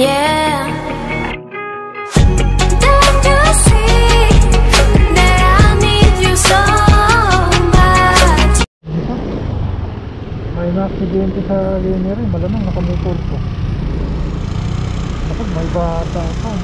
Yeah. Don't you see that I need you so much? May na-aksidente sa linya rin, malamang nakamotor ko. Kapag may bata pa.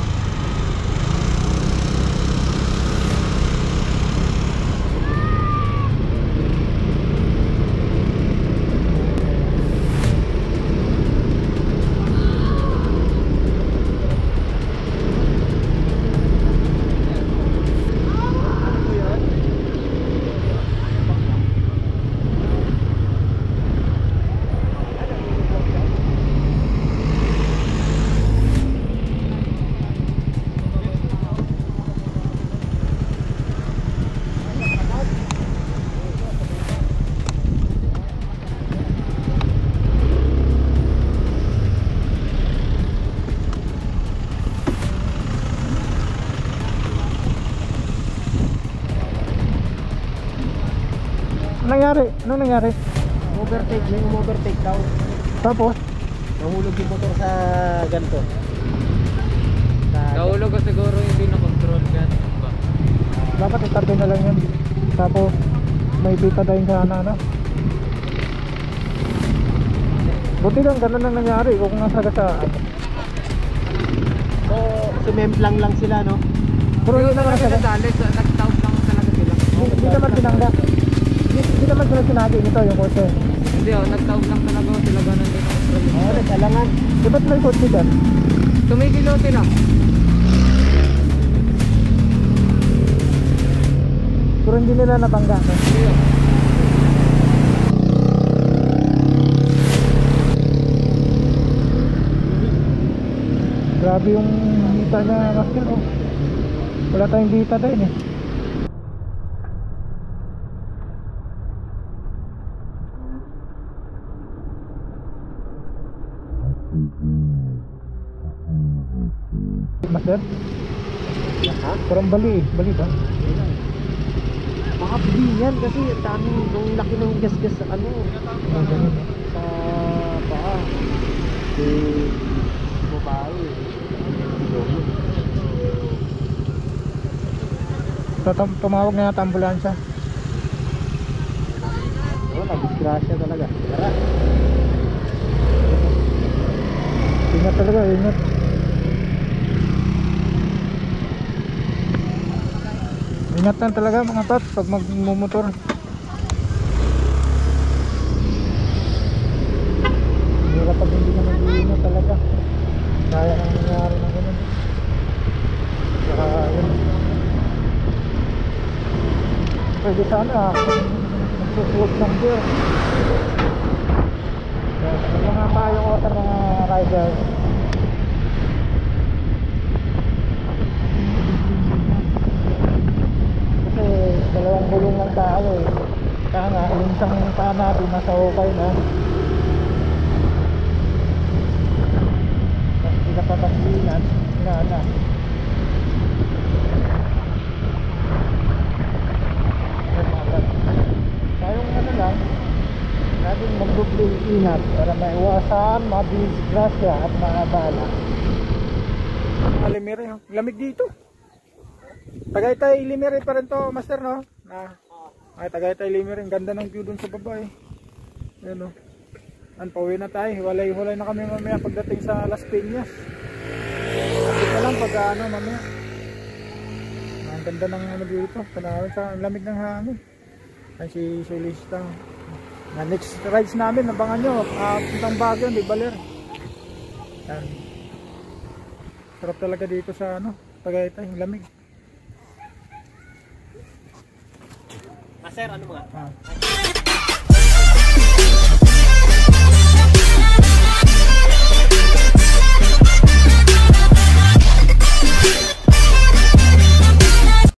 Nangyari? Anong nangyari? Overtake, may overtake daw. Tapos? Nahulog yung motor sa ganito. Nahulog ko siguro hindi na-control yan. Dapat itabi na lang yan. Tapos may pita dahil sa ano. Buti lang, ganun lang nangyari kung nasa gasaan. So, sumemplang lang sila, no? Pero hindi naman sila nasa dali, nag-stop lang talaga sila. Hindi naman tinangga. Hindi naman sila sinagi nito yung kotse. Hindi nag-stop lang talaga sila, ganun din ang problem. Oo, nagkalangan. Di ba't may kotse dyan? Tumigilote lang. Pero hindi nila nabangga. Hindi yun. Grabe yung dita niya, Master. Oh. Wala tayong dita din eh. Master? Ha? Parang bali eh. Bali ba? Makapili yan kasi ang daming nung laki ng gas-gas sa ano. Sa paa. Babae. Tumawag na yata ambulansya. Oo, nag-disgrasya talaga. Tara. Ingat talaga, ingat. Ingatan talaga mga tot pag magmumotor. Hirap pag hindi ka mag-iingat talaga. Kaya nang nangyari ng ganun. Saka yun. Pwede sana magsusuot ng gear. Mga payo ko sa mga riders. Kasi dalawang gulong lang tayo eh. Kaya nga, yung isang paa natin nasa okay na. Hindi na papasinan. Na. Tayong ano lang, laging magdubling ingat para maiwasan, mabisgrasya at maabala. Alimere, lamig dito. Tagaytay Ilimere pa rin to, Master, no? Ay, Tagaytay Ilimere, ganda ng view dun sa baba eh. Yan o. Pauwi na tayo, hiwalay-hiwalay na kami mamaya pagdating sa Las Piñas. Kapit na lang pag ano mamaya. Ang ganda ng ano dito, panahon sa lamig ng hangin. Ay si Solista. Na next rides namin, abangan nyo, puntang Baguio, di Baler. Yan. Sarap talaga dito sa ano, Tagaytay, lamig. Maser, ano mga?